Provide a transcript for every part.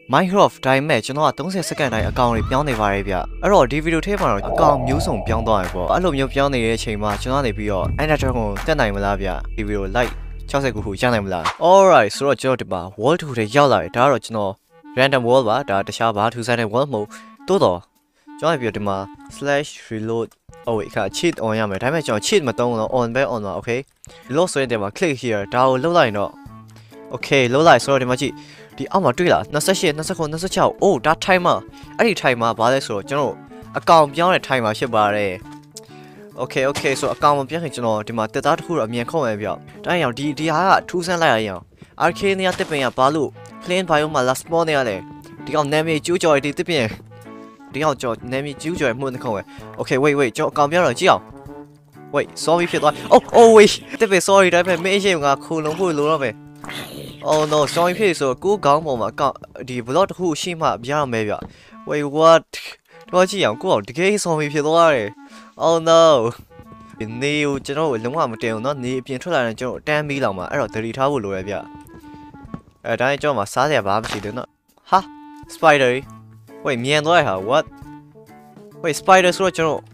Minecraft တိုင်းမဲ့ကျွန်တော်က30စက္ကန့်တိုင်းအကောင့်တွေပြောင်းနေပါတယ်ဗျအဲ့တော့ဒီဗီဒီယိုထဲမှာတော့အကောင့်မျိုးစုံပြောင်းသွားတယ်ပေါ့အဲ့လိုမျိုးပြောင်းနေတဲ့အချိန်မှာကျွန်တော်နေပြီးတော့ Ender Dragon ကိုတက်နိုင်မလားဗျဒီဗီဒီယို like 69ခုရနိုင်မလား Alright ဆိုတော့ကျွန်တော်ဒီမှာ wall 2ထဲရောက်လာတယ်ဒါကတော့ကျွန်တော် random wall ပါဒါတခြားဘာထူးဆန်းတဲ့ wall မဟုတ်တိုးတော့ကျွန်တော်ပြီးတော့ဒီမှာ /reload အိုးခါ cheat on ရမယ်ဒါပေမဲ့ကျွန်တော် cheat မသုံးတော့ on ပဲ on ပါ okay reload ဆိုရင်ဒီမှာ click here ဒါကိုလုပ်လိုက်ရင်တော့ okay လုပ်လိုက်ဆိုတော့ဒီမှာကြည့်ဒီအောက်မှာတွေ့လား28 29 26အိုးဒါ timer အဲ့ဒီ timer ဘာလဲဆိုတော့ကျွန်တော်အကောင့်ပြောင်းတဲ့ timer ဖြစ်ပါတယ် okay ဆိုအကောင့်မပြောင်းခင်ကျွန်တော်ဒီမှာတက်သားတစ်ခုတော့အမြန်ခုံမယ်ပြောဒါကြောင့်ဒီဟာကထူးဆန်းလိုက်ရအောင် Arcane တက်ပင်ကဘာလို့ clean bio မှာ last spawn နေရလဲဒီကောင်နာမည်ကျူးကျော်ဒီတက်ပင်ဒီကောင်ကျော်နာမည်ကျူးကျော်မှုနှစ်ခုပဲ okay wait ကျွန်တော်အကောင့်ပြောင်းတော့ကြည့်အောင် wait sorry ဖြစ်သွား oh wait တက်ပင် sorry ဒါပေမဲ့မင်းအရင်ကခုလုံးဖို့လိုတော့ပဲOh no, sorry ဖြစ်ဆိုကိုကောင်းပေါ်မှာဒီ block တစ်ခုရှိမှပြရမယ်ဗျ Wait what တော့ကြည့်အောင်ကိုအောင်တကယ် sorry ဖြစ်သွားတယ် Oh no ဒီနေကိုကျွန်တော်လုံးဝမတင်ဘူးเนาะနေအပြင်ထွက်လာရင်ကျွန်တော်တန်းပြီးလောက်မှာအဲ့တော့သတိထားဖို့လိုရဗျအဲ့ဒါနဲ့ကျွန်တော်မှာစားစရာဘာမှမရှိသေးဘူးเนาะဟာ spider Wait မြန်သွားရဟာ what Wait spider ဆိုတော့ကျွန်တော်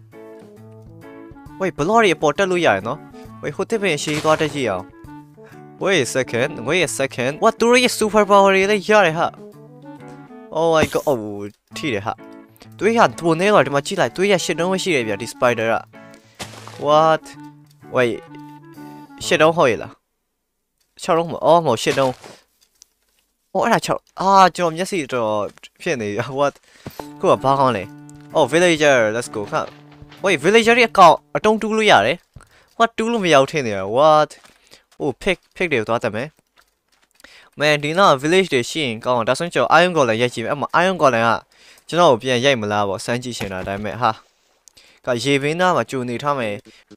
Wait block တွေပေါ်တက်လို့ရတယ်เนาะ Wait ဟိုတစ်ပင်ရှည်သွားတက်ကြည့်အောင်Wait a second. What do you superpower တွေလဲရတယ်ဟာ Oh my god. Oh ထိတယ်ဟာတွေးရပုံနေတော့ဒီမှာကြည့်လိုက်တွေးရရှစ်တုံးရှိတယ်ဗျဒီ spider က What Wait ရှစ်တုံးဟုတ်ရဲ့လား6တုံးမအော်မဟုတ်ရှစ်တုံးOh အဲ့ဒါ6ကျွန်တော်မျက်စိတော့ဖြစ်နေ What ကိုကဘာကောင်းလဲ Oh villager let's go ခါ Wait villager ရဲ့အကောင့်အတုံးတူးလို့ရတယ် What တူးလို့မရဘူးထင်နေရ What Oh pick တွေသွားတယ်မယ် Man ဒီနောက် village တွေရှိရင်ကောင်းဒါဆိုရင်ကျွန်တော် iron golem ရိုက်ကြည့်မယ်အဲ့မှာ iron golem ကကျွန်တော်ကိုပြန်ရိုက်မလားပေါ့စမ်းကြည့်ချင်တာဒါပေမဲ့ဟာကရေဘင်းသားမှာကျူနေထားမယ်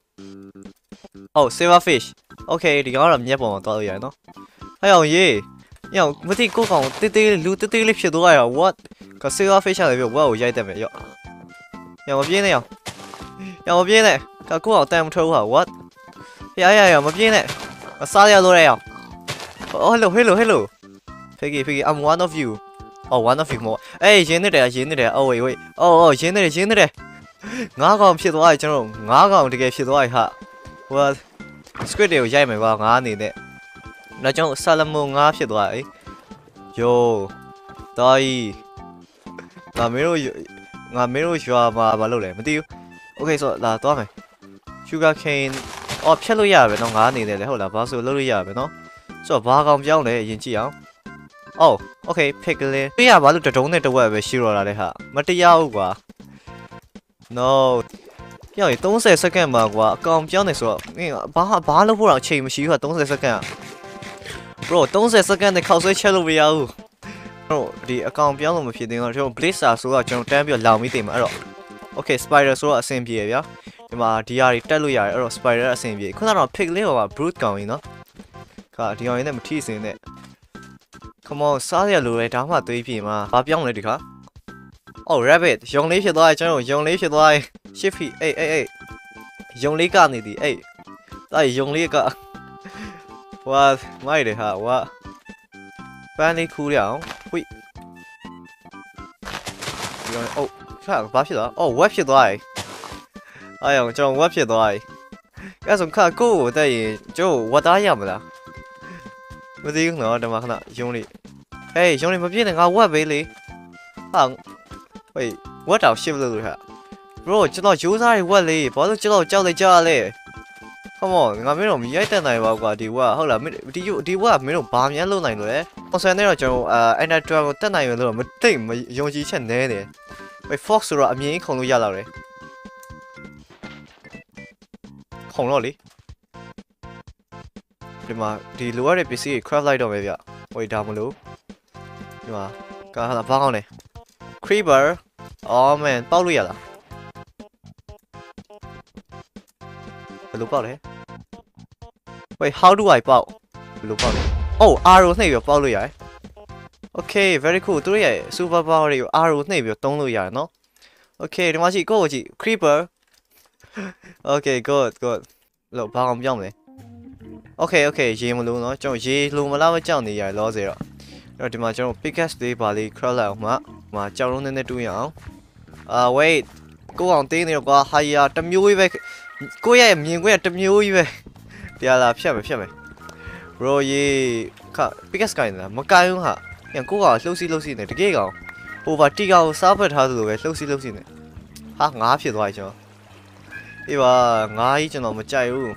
Oh silverfish Okay ဒီကောင်ကတော့မြက်ပေါ်မှာသွားလို့ရတယ်နော်အဲ့အောင်ရေညောင်မသိကိုကောင်တေးသေးလူတေးလေးဖြစ်သွားရတာ What က silverfish ရတယ်ပြ what ကိုရိုက်တယ်မယ်ရော့ညောင်မပြေးနဲ့ရောင်မပြေးနဲ့ကကိုကောင်တန်မထိုးဟာ What ရမပြေးနဲ့စားရလို့ရအောင် Oh hello Piggy I'm one of you Oh one of you more အေးရင်းနေတယ် Oh wait Oh ရင်းနေတယ်ငါးကောင်ဖြစ်သွားပြီကျွန်တော်ငါးကောင်တကယ်ဖြစ်သွားပြီဟာ What squid တွေကိုရိုက်မယ်ကွာငါအနေနဲ့ဒါကြောင့် Salmon ငါးဖြစ်သွားပြီ Yo တော်ကြီးငါမင်းတို့ရွာမှာမလုပ်လဲမသိဘူး Okay ဆိုလာသွားမယ် Sugar cane အော်ဖြတ်လို့ရရပဲเนาะငါအနေနဲ့လေဟုတ်လားဘာဆိုလုပ်လို့ရရပဲเนาะဆိုတော့ဘာကောင်ပြောင်းလဲအရင်ကြည့်အောင် Oh okay piglin ပြရဘာလို့တတုံးနဲ့တဝက်ပဲရှိတော့လာလဲဟာမတရားဘူးကွာ No ပြောင်းရင်30စက္ကန့်မှာကွာအကောင်ပြောင်းနေဆိုတော့ဘာလို့ဖို့တော့အချိန်မရှိဘူးဟာ30စက္ကန့် Bro 30စက္ကန့်နဲ့ခောက်ဆွဲချက်လို့မရဘူးတို့ဒီအကောင်ပြောင်းလို့မဖြစ်သေးတော့ကျွန်တော် blazer ဆိုတော့ကျွန်တော်တန်းပြီးလောင်ပြီးတင်မှာအဲ့တော့ Okay spider ဆိုတော့အဆင်ပြေရဗျာဒီမှာဒီဟာတွေတက်လို့ရတယ်အဲ့တော့ spider အဆင်ပြေခုနကတော့ piglin က brute ကောင်ကြီးနော်ခါဒီကောင်ရင်းနဲ့မထိစင်းနဲ့ Come on စားရလို့လေဒါမှသွေးပြေမှာဘာပြောင်းလဲဒီခါ Oh rabbit ယုံလေးဖြစ်သွားကျွန်တော်ယုံလေးဖြစ်သွား shift အေးယုံလေးကနေဒီအေးဒါယုံလေးက What မိုက်တယ်ဟာ What ပန်းလေးခူးရအောင်ဝိဒီကောင် Oh ခါဘာဖြစ်သွား Oh web ဖြစ်သွားအဲ့အောင်ကျွန်တော် web ဖြစ်သွားအဲ့ဆိုခါကိုတဲ့ရင်ကျိုးဝတ်သားရမလားမသိဘူးနော်ဒီမှာခဏယုံလေးဟေးယုံလေးမပြည့်နဲ့ငါဝက်ပဲလေဟာဝေးဝက်တောင်ရှစ်လို့ဟာ bro ကျွန်တော်ရိုးစားတွေဝက်လေဘာလို့ကျွန်တော်ကြောက်လိုက်ကြရလဲ Come on ငါမင်းတို့မရိုက်တက်နိုင်ပါကွာဒီဝက်ဟုတ်လားဒီဝက်မင်းတို့ဘာများလုပ်နိုင်လို့လဲ concern နဲ့တော့ကျွန်တော်Ender Dragon ကိုတက်နိုင်ရလို့မသိမယုံကြည်ချက်နဲတယ်ဝေး fox ဆိုတော့အမြင်ခုံလို့ရတော့တယ်ခုံတော့လေဒီမှာဒီလိုရတဲ့ပစ္စည်းတွေ craft လိုက်တော့ပဲဗျဟိုဒါမလို့ဒီမှာကာဟာဘာကောင်းလဲ creeper oh man ပေါက်လို့ရလားဘယ်လိုပေါက်လဲ Wait how do I ပေါက်ဘယ်လိုပေါက်လဲ Oh arrow နှိပ်ပြီးပေါက်လို့ရတယ် Okay very cool သူတို့ရဲ့ super power တွေကို arrow နှိပ်ပြီးသုံးလို့ရတယ်နော် Okay ဒီမှာကြည့်ကိုကြည့် creeper Okay good လို့ဘာကောင်ပြောင်းလဲOkay ရေမလို့နော်ကျွန်တော်ရေလုံမလားမကြောက်နေရလောစေတော့ဒီမှာကျွန်တော် pickaxe လေးပါလေး craft လိုက်အောင်မှာကြောင်လုံးနဲ့တူးရအောင်wait ကိုအောင်တင်းနေတော့ကွာဟာယာတမျိုးကြီးပဲကိုရဲ့မြင်ကွင်းတမျိုးကြီးပဲတရားလာဖြတ်မယ် bro ရေခ pickaxe ကိုင်းနေတာမကိုင်းဘူးဟာညကိုကလှုပ်စီနေတကယ်ကောင် over တီကောင်စားဖက်ထားသလိုပဲလှုပ်စီနေဟာငါးဖြစ်သွားပြီကျွန်တော်အေးပါငါးကြီးကျွန်တော်မကြိုက်ဘူး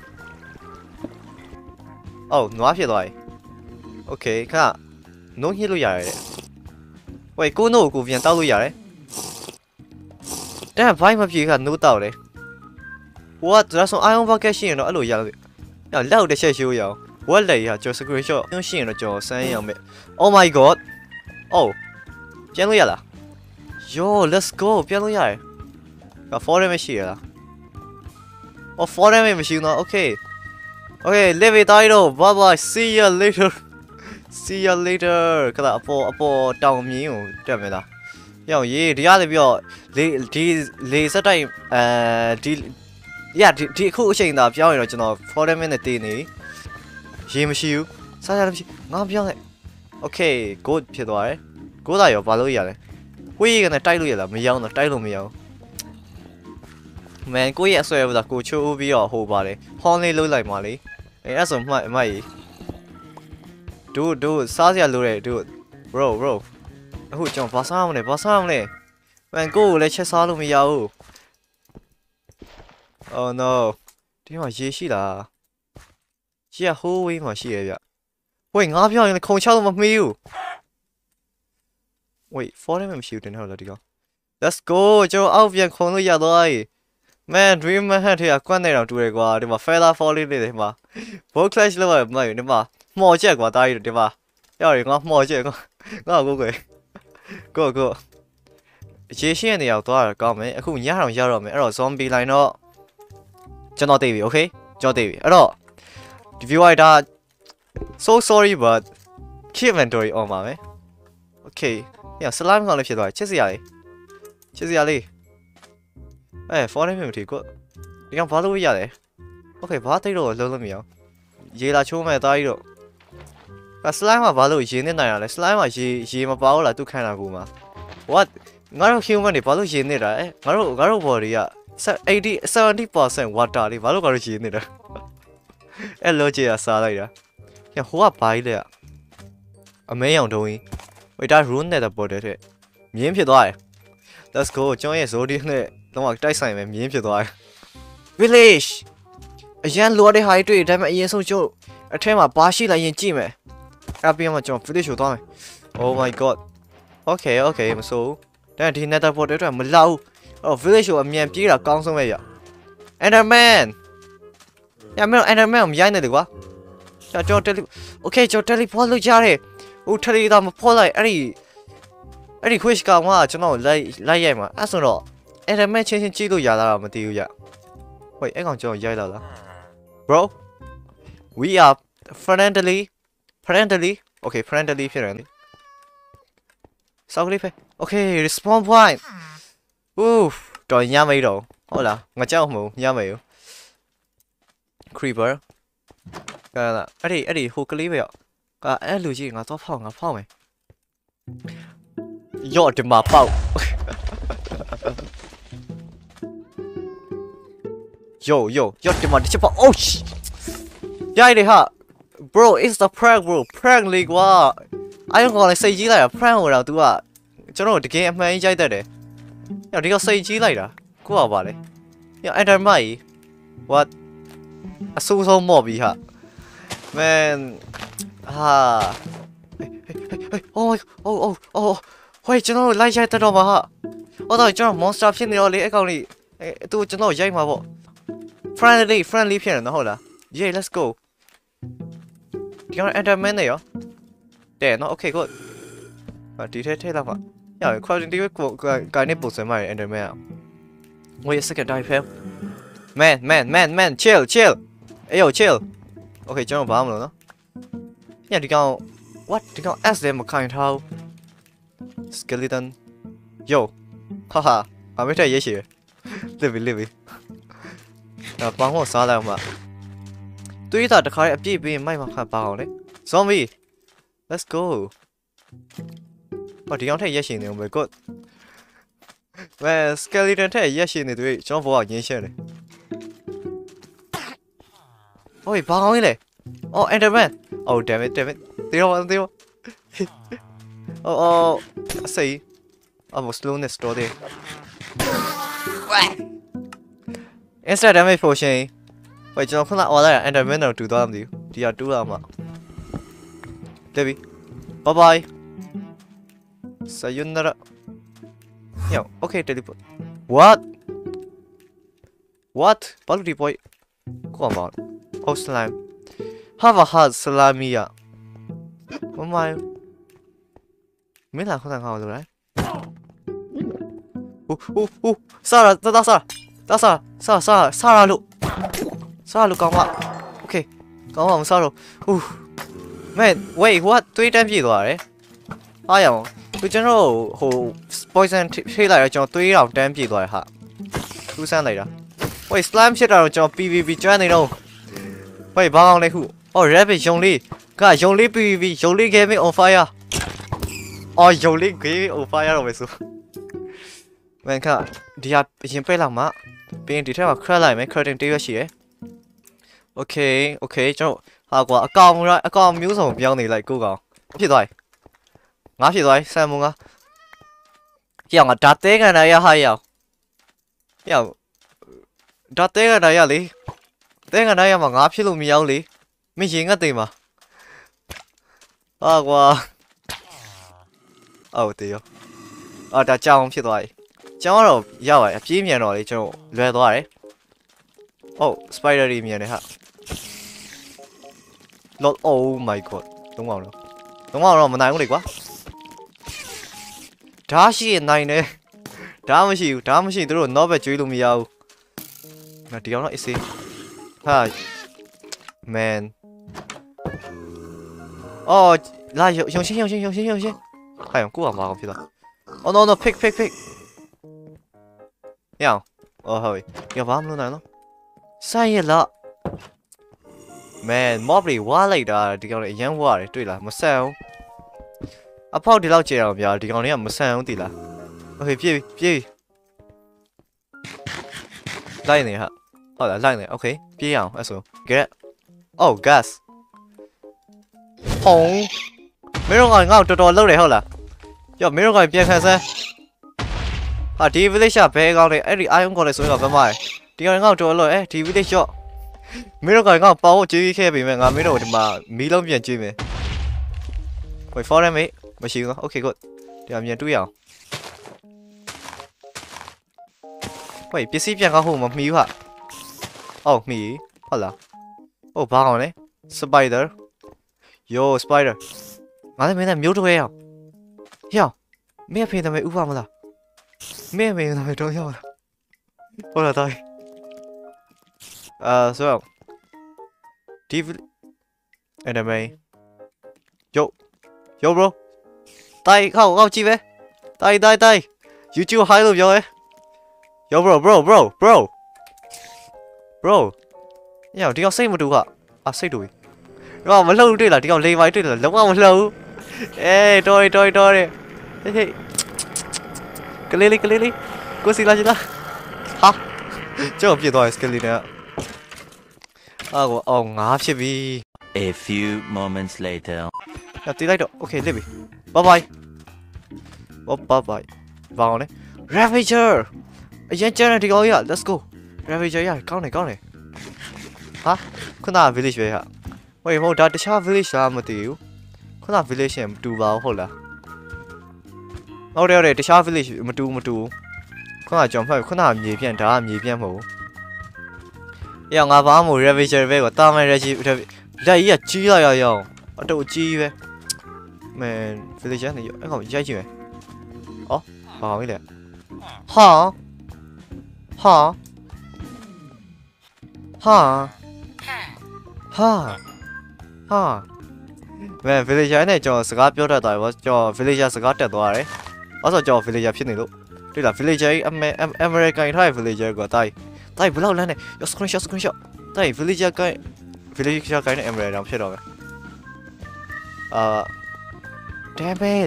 အော်နွားဖြစ်သွားပြီ okay ခဏနှုံးညှစ်လို့ရတယ်ဝေးကိုနို့ကိုပြန်တောက်လို့ရတယ်တဲ့ဘိုင်းမပြေခနိုးတောက်တယ်ဟိုကဒါဆို iron bucket ရှိရင်တော့အဲ့လိုရလို့လောက်တစ်ချက်ရှိုးရအောင်ဝက်လေရကျွန်တော် screenshot ညှို့ရှိရင်တော့ကျွန်တော်စမ်းရအောင်မယ် oh my god oh ပြန်လို့ရလား yo let's go ပြန်လို့ရတယ်က forum မရှိရလား oh forum မရှိတော့ okay live it idol bye bye see you later ခဏအပေါ်တောင်မြင်းကိုတက်မယ်လားရောင်ရေးဒီရတယ်ပြီးတော့လေစက်တိုင်းဒီအခုအချိန်သာပြောင်းရင်တော့ကျွန်တော် forum နဲ့တည်နေရေမရှိဘူးစားရလည်းမရှိငါပြောင်းလိုက် okay good ဖြစ်သွားတယ် good လာရောဘာလို့ရလဲဝေးကနေတိုက်လို့ရလားမရောတော့တိုက်လို့မရောman ကိုရဲ့အဆွဲဘူးလားကိုချိုးပြီးတော့ဟိုပါတယ်ဟွန်လေးလုံးလိုက်ပါလေအဲ့ဆိုမှမကြီးတို့စားစရာလိုတယ်တို့ bro အခုကျွန်တော်ဘာစားမလဲman ကိုကိုလည်းချက်စားလို့မရဘူး oh no ဒီမှာရေရှိလားရေဟိုးဝေးမှာရှိရဲ့ဗျဝေးငါပြောင်းရင်ခုံချလို့မမီးဘူး wait forum မရှိဘူးတင်ဟုတ်လားဒီကောင် let's go ကျွန်တော်အောက်ပြန်ခုံလို့ရသွားပြီ man dream man ထဲကကွန့်နေတော့တူတယ်ကွာဒီမှာ feather falling လေးတွေမှာ bow clash လောက်ရမှာဒီမှာမှော်ချက်ကွာတားရီဒီမှာရောက်ရင်ငါမှော်ချက်ငါကိုရေရှင်းရနေရောက်သွားတော့ကောင်းမယ်အခုညအောင်ရောက်တော့မယ်အဲ့တော့ zombie line တော့ကျွန်တော်သိပြီ okay ကျွန်တော်သိပြီအဲ့တော့ဒီ viewer ဒါ so sorry but keep inventory on ပါမယ် okay ည slime ကောင်လေးဖြစ်သွားချစ်စရာလေးforeign မထီကိုဒီကောင်ဘာလို့ရလဲ okay ဘာသိတော့လုံးမရအောင်ရေလာချိုးမဲ့သားကြီးတော့slime မှာဘာလို့ရေနေနိုင်ရလဲ slime မှာရေမပါဘူးလားသူခံတာကူမှာ what ငါတို့ human တွေဘာလို့ရေနေတာငါတို့ body က 70% water လေးဘာလို့ငါတို့ရေနေတာအဲ့လိုကြီးကစားလိုက်တာညဟိုကဘာကြီးလဲအမဲရောင်တုံးကြီးဝေးဒါ rune နဲ့ပေါ်တဲ့တဲ့မြင်းဖြစ်သွားတယ် let's go ကျွန်တော်ရဲ့ zodiac နဲ့တော့တိုက်ဆိုင်မယ်မြင်းဖြစ်သွားတယ် village အရန်လော်တဲ့ဟာတွေဒါပေမဲ့အရင်ဆုံးကျွန်တော်အထဲမှာဘာရှိလိုက်ရင်ကြည့်မယ်အဲ့ပြီးမှကျွန်တော် village ကိုသွားမယ် oh my god okay မဆိုးဒါဒီ nether portal တွေမလောက်ဘူးအဲ့ village ကိုအမြန်ပြေးတာကောင်းဆုံးပဲရ enderman ညမင်း enderman ကိုမရိုက်နဲ့လေကွာကျွန်တော် okay ကျွန်တော် teleport လုပ်ကြတယ်ဟို tele တာမဖော်လိုက်အဲ့ဒီ quiz ကောင်ကကျွန်တော်လိုက်ရိုက်မှာအဲ့ဆိုတော့ enderman ချင်းကြည့်လို့ရလာတာမသိဘူးရ wait အဲ့ကောင်ကျွန်တော်ရိုက်လာလား bro we are friendly okay friendly ဖြစ်တယ်စောက်ကလေးပဲ okay respawn point oof တော်ညမေးတော့ဟုတ်လားငါကြောက်မဟုတ်ညမေးဘူး creeper ကဲအဲ့ဒီဟိုကလေးပဲကအဲ့လူကြီးငါတော့ဖောက်မယ်ရော့ဒီမှာပေါက် yo ဒီမှာတစ်ချက်ပေါက် oh shit ရိုက်တယ်ဟာ bro it's the prank လေးကွာအဲ့ကောင်လည်းစိတ်ကြီးလိုက်တာ prank ဟိုတော့ तू ကကျွန်တော်တကယ်အမှန်ကြီးရိုက်တတ်တယ်ညဒီကောင်စိတ်ကြီးလိုက်တာကိုကပါလေည enderman what အဆိုးဆုံးမော့ပြီဟာ man ဟာ oh ဟိုကျွန်တော်လိုက်ရိုက်တတော့ပါဟာအော်တော့ကျွန်တော် monster ဖြစ်နေတော့လေအကောင်လေးသူကျွန်တော်ရိုက်မှာပေါ့ friendly ဖြစ်နေတော့ဟုတ်လား yeah let's go ဒီကောင် enderman နေရောတဲ့နော် okay good ဒီထဲလာပါည crafting table ကိုနေပုံစံမှာ enderman wait a second die fam man chill အေးyo chill okay ကျွန်တော်ဘာမှမလုပ်နော်ညဒီကောင် what ဒီကောင် s လည်းမခိုင်ထားဘူး skeleton yo haha အမေထက်ရေးရှိလိပြီဘာမှစားလိုက်မှာတွေးတာတခါလေးအပြည့်ပေးမိုက်မှာခါပါအောင်လေ zombie let's go 哦，ဒီအောင်ထက်ရက်ရှင်နေအောင်ပဲ good ဝဲ skeleton ထက်ရက်ရှင်နေတွေ့ကျွန်တော်ဘောကရင်းရှင်းတယ်ဟိုဘာကောင်းကြီးလဲအော် enderman အော် damn it တေရောအော်အစိအော် slowness တော့တယ် instant damage potion ဝဲကျွန်တော်ခုနအော်လိုက် enderman တော့တူသွားမှမသိဘူးဒီကတူးလာမှာတက်ပြီ bye bye sayonara yo okay teleport what balu di boy come on oh slime have a hard salami ya oh my မင်းလာခုနကဟောလို့လားဆာရာလို့ကောင်းပါ okay ကောင်းပါမဆာတော့ man wait what တွေးတန်းပြေသွားတယ်အားရအောင်သူကျွန်တော်ဟို poison ထိလိုက်တော့ကျွန်တော်တွေးအောင်တန်းပြေသွားတယ်ဟာထူးဆန်းလိုက်တာ wait slime ဖြစ်တာတော့ကျွန်တော် PVP ကျွမ်းနေတော့ wait ဘာကောင်းလဲခု oh rabbit ယုံလေး PVP ယုံလေး gaming on fire အော်ယုံလေး gaming on fire တော့ပဲဆို man ခါဒီဟာရင်ပိတ်လောက်မှာပြီးရင်ဒီထက်မှာ crack လိုက်မယ် crafting တေးရရှိရယ် okay ကျွန်တော်ဟာကွာအကောင်မျိုးစုံပြောင်းနေလိုက်ကိုကောင်ဖြစ်သွားငါဖြစ်သွားဆမ်မုံကကြောင်ငါဓာတ်သေးကန်ရဟာရောက်ဓာတ်သေးကန်ရလေသေးကန်ရမှာငါဖြစ်လို့မရောက်လေမင်းရင်ငတ်သိမ်းမှာဟာကွာအော်တေးရောအော်ဒါကြောင်ဖြစ်သွားပြီကျောင်းကတော့ရောက်ရတယ်အပြေးမြန်တော့လေကျွန်တော်လွယ်သွားတယ်ဟုတ် spider တွေမြန်တယ်ဟာ Lord oh my god သုံးအောင်တော့မနိုင်ဘူးလေကွာဓာတ်ရှိရင်နိုင်တယ်ဓာတ်မရှိဘူးသူတို့ not ပဲကျွေးလို့မရဘူးငါဒီကောင်တော့ AC ဟာ man အော်လာရုံရှင်းဟာရောကိုကမအောင်ဖြစ်သွား oh no pick ရအောင်အော်ဟုတ်ပြီဘာမှမလုပ်နိုင်တော့ဆိုင်ရလား man mob တွေဝါလိုက်တာဒီကောင်တွေအရန်ဝါတယ်တွေ့လားမဆန်ဘူးအဖောက်ဒီလောက်ကျေအောင်ဗျာဒီကောင်တွေကမဆန်ဘူးတိလားโอเคပြေးလိုက်နေဟာဟုတ်လားလိုက်နေโอเคပြေးအောင်အဲ့ဆို get oh gas ဟုံးမင်းတို့ကငါ့ကိုတော်တော်လှုပ်တယ်ဟုတ်လားကြောက်မင်းတို့ကပြန်ခံစမ်းဟာဒီ village ဘဲကောင်းတယ်အဲ့ဒီ iron ကောင်းတယ်ဆိုရင်ကဘယ်မှာဒီကောင်ငါ့ကိုတော်တော်လှုပ်ဒီ village ရော့မင်းတို့ကငါ့ကိုပေါင်းကြွေးခဲ့ပြီမဲ့ငါမင်းတို့ဒီမှာမီးလုံးပြန်ကြွေးမယ်ဝေး foreign mate မရှိဘူးနော် okay good ဒီအမြန်တွေးအောင်ဝေးပစ္စည်းပြန်ကောက်ဖို့မမီးဘူးဟာအော်မီးဟုတ်လားဟုတ်ဘာကောင်လဲ spider yo spider ငါလည်းမင်းနဲ့မျိုးထွဲအောင်ဟေ့မင်းအဖေသမီးဥပမလားမင်းသမီးတော့ရောက်လာဟုတ်လားတိုင်းဆိုတော့ဒီanime yo bro တိုင်းဟောကြည့်ပဲတိုင်း YouTube high လို့ပြောရဲ yo bro ညောင်ဒီကောင်စိတ်မတူဟာစိတ်တူပြီဒီကောင်မလှုပ်တွေ့လားဒီကောင်လိန်ပိုင်းတွေ့လားလုံးဝမလှုပ်အေးတော်ဟေးကလေးလေးကိုစီလာချင်လားဟာကျောင်းပြည့်သွားစကလေးနဲ့အော်ငါဖြစ်ပြီ A few moments later တီးလိုက်တော့ okay လစ်ပြီ bye bye ဘာအောင်လဲ Ravager အရင်ကျန်တဲ့ဒီကောင်ကြီး let's go Ravager ရကောင်းတယ်ဟာခုနက village ပဲဟာဝေးမဟုတ်ဒါတခြား village လားမသိဘူးခုန village နဲ့မတူပါဘူးဟုတ်လားဟုတ်တယ်တခြား village မတူခုနကြောင်ဖက်ခုနမြေပြန့်ဒါကမြေပြန့်မဟုတ်ဘူးငါဘာမှမ Ravager ပဲကွာတာမန် Ravager လက်ကြီးကကြီးလာရအောင်အတူကြီးပဲ man village နဲ့အဲ့ကောင်ရိုက်ကြည့်မယ်ဘာကောင်ကြီးလဲဟာman villager နဲ့ကျွန်တော်စကားပြောတတ်သွားပြီကျွန်တော် villager စကားတက်သွားတယ်ဘာလို့ကျွန်တော် villager ဖြစ်နေလို့တွေ့လား villager American ထားတဲ့ villager ကတိုင်းဘယ်လောက်လမ်းနဲ့ screenshot တိုင်း villager ကိုင်းနဲ့ American တောင်ဖြစ်တော့မယ် Damn it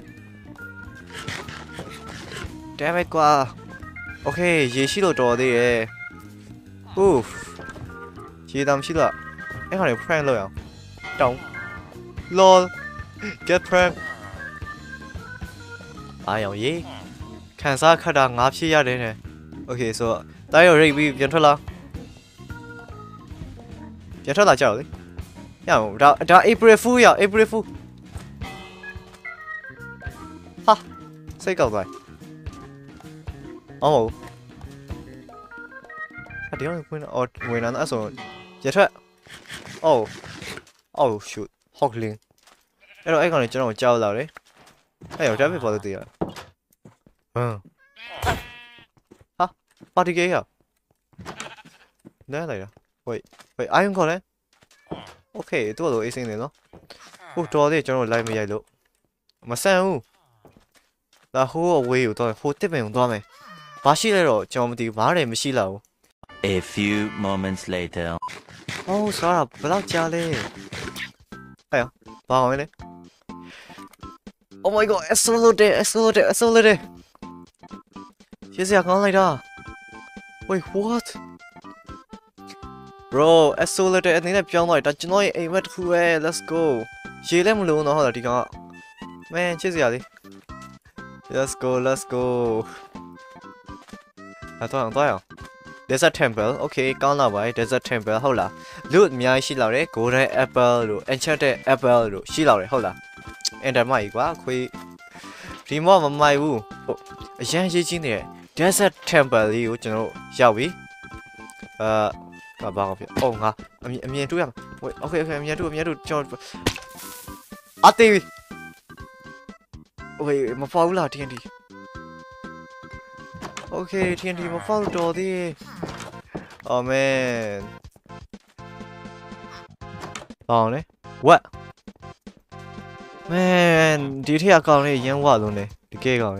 Damn it ကွာ Okay ရေရှိလို့တော်သေးတယ် Oof ရေတမ်းရှိတော့အဲ့ကောင်လေး prank လုပ်ရအောင်တောင်း lol get prank အားရောင်ရေခံစားခတ်တာငါဖြစ်ရတယ်နဲ့ Okay ဆိုတော့တားရရိတ်ပြီးပြန်ထွက်လာကြောက်လေရအောင်ဒါ April Fool ရ April Fool ဟာစိတ်ကောက်သွားအော်အတေးဝင်အော်ဝင်လာအဲ့ဆိုရထွက် Oh shoot ဟောက်လင်းအဲ့တော့အဲ့ကောင်လေးကျွန်တော်ကြောက်လာတယ်အဲ့ရောဒါပဲပေါ်လို့တည်ရဟာပါတီကေးရနဲလိုက်တာ wait အိုင်ခေါ်လဲ Okay သူ့လိုအေးစင်းနေနော်ဟိုတော်သေးကျွန်တော်လိုက်မရိုက်လို့မဆန်ဘူးဒါဟိုးအဝေးကိုတော့ဟိုတစ်ပင်ကိုသွားမယ်ဘာရှိလဲတော့ကျွန်တော်မသိဘူးဘာတွေမရှိလာဘူး A few moments later. Oh စားတာဘယ်လောက်ကြာလဲအဲ့ဘာအောင်လဲ Oh my god accelerated ရှေ့စရာကောင်းလိုက်တာ Wait what Bro accelerated အနေနဲ့ပြောင်းသွားတယ်ဒါကျွန်တော်ရဲ့အိမ်မက်တစ်ခုပဲ Let's go ရေလည်းမလုံးတော့ဟုတ်လားဒီကောင်က Man ရှေ့စရာလေး Let's goတော့ Desert Temple Okay ကောင်းလာပါပြီ Desert Temple ဟုတ်လားလူအများကြီးရှိလာတယ် Golden Apple လို့ Enchanted Apple လို့ရှိလာတယ်ဟုတ်လား Enter မကြီးကွာခွေးဒီမော့မမိုက်ဘူးအရန်ရေးချင်းနေတဲ့ Desert Temple လေးကိုကျွန်တော်ရောက်ပြီဘာဖြစ်အော်ငါအမြင်တွေ့ရမှာ Wait Okay အမြင်တွေ့ကျွန်တော်အသေးပြီ Wait မဖောက်ဘူးလား TNT Okay TNT မဖောက်တော့သေး Oh man အော်လေ What Man ဒီထက်အကောင်လေးရမ်းဝလုံးလေတကယ်ကောင်လေ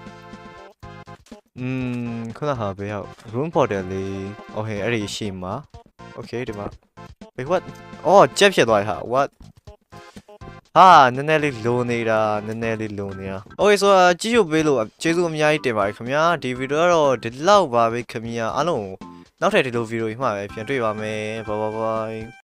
ခုနကဘယ်ရောက် room portal လေး Okay အဲ့ဒီရှိမှာ Okay ဒီမှာ Wait what အော်ကြက်ဖြစ်သွားပြီဟာ What ဟာနည်းနည်းလေးလိုနေတာ Okay ဆိုတော့ကြည့်ရုပ်ပေးလို့ကျေးဇူးအများကြီးတင်ပါတယ်ခင်ဗျာဒီဗီဒီယိုကတော့ဒီလောက်ပါပဲခင်ဗျာအားလုံးနောက်ထပ်ဒီလိုဗီဒီယိုကြီးမှပဲပြန်တွေ့ပါမယ် Bye